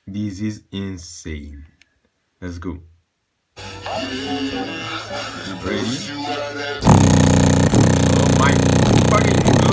This is insane. Let's go. Ready? Oh my fucking